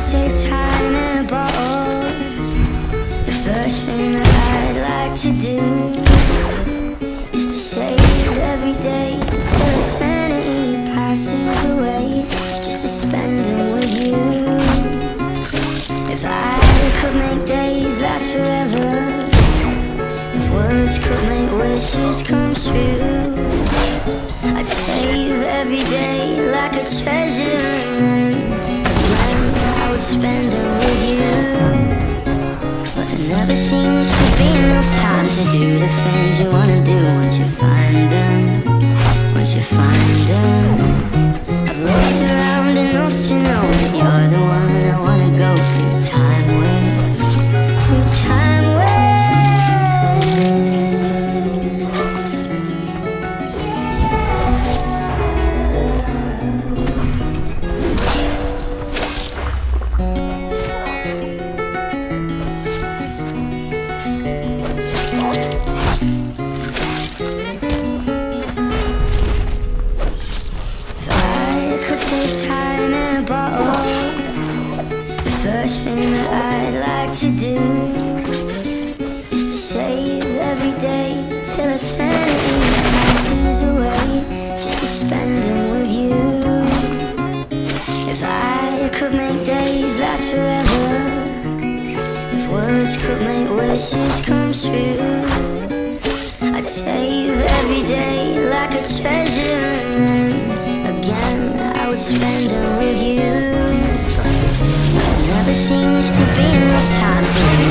save time in a bottle. The first thing that I'd like to do is to save every day till eternity passes away, just to spend them with you. If I could make days last forever, if words could make wishes come true, I'd save every day like a treasure, and then I would spend them with you. But there never seems to be enough time to do the things you wanna do once you find them. Once you find them, I've looked around enough to know that you're the one I wanna go through time with. Through time with. Time in a bottle. The first thing that I'd like to do is to save every day till eternity passes away, just to spend them with you. If I could make days last forever, if words could make wishes come true, I'd save every day like a treasure, and then again I would spend them with you. There never seems to be enough time to